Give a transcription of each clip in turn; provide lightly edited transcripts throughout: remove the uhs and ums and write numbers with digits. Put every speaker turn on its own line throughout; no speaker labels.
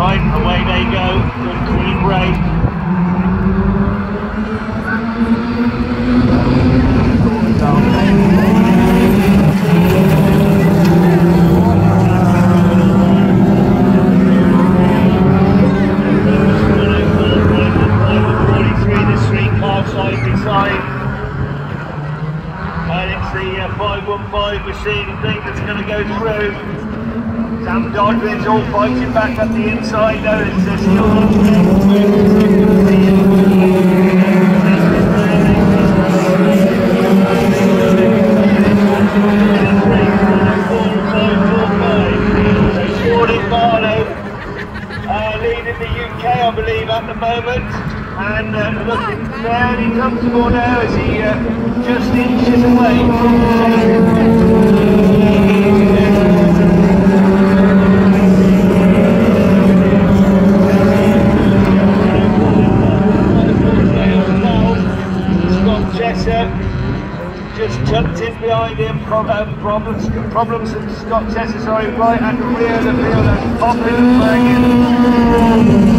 Right, away they go. Good clean break. And it's the 515 machine thing that's going to go through. Sam Godwin's all fighting back up the inside though. It's still leading the UK, I believe, at the moment, and looking fairly comfortable now as he just inches away from Scott Chesser just tucked in behind him. Problems of Scott Chesser, sorry, right at the rear of the field and popping and banging.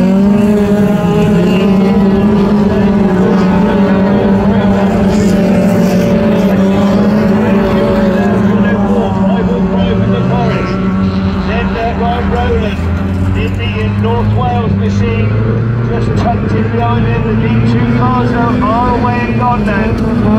North Wales machine just tucked in behind him. The D2 cars are away and gone now.